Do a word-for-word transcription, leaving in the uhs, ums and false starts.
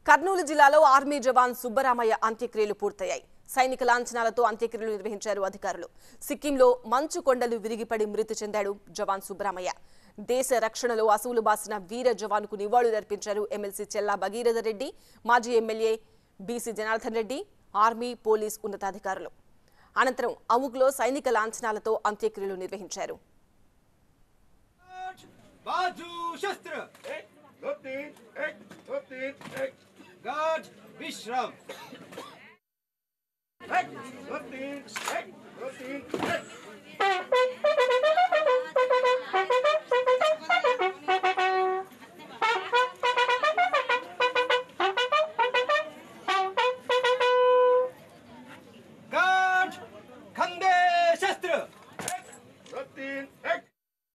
కర్నూలు జిల్లాలో ఆర్మీ జవాన్ సుబ్బరామయ్య అంత్యక్రియలు పూర్తయ్యాయి. సైనిక లాంఛనాలతో అంత్యక్రియలు నిర్వహించారు అధికారులు. సిక్కింలో మంచు కొండలు విరిగిపడి మృతి చెందాడు జవాన్ సుబ్బరామయ్య. దేశ రక్షణలో అసువులు బాసిన వీర జవాన్కు నివాళులర్పించారు ఎమ్మెల్సీ చెల్లా భగీరథ రెడ్డి, మాజీ MLA BC Janardhan Reddy, army, police ఉన్నతాధికారులు. అనంతరం అముక్లో సైనిక లాంఛనాలతో అంత్యక్రియలు నిర్వహించారు. बाजू शस्त्र एक दो तीन एक दो तीन एक गार्ड विश्राम एक दो तीन एक दो तीन एक